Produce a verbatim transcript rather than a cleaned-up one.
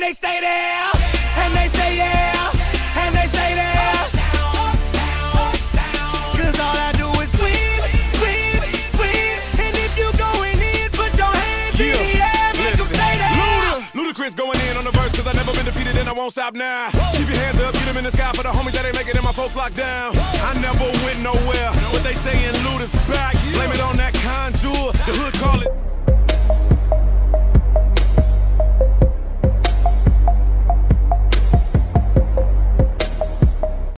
they stay there, and they say yeah, and they stay there. Cause all I do is win, win, win. And if you going in, put your hands yeah. in the air, make them stay there. Luda, Ludacris going in on the verse, cause I never been defeated and I won't stop now. Keep your hands up, get them in the sky for the homies that ain't making it and my folks locked down. I never went nowhere, but they saying Luda's back.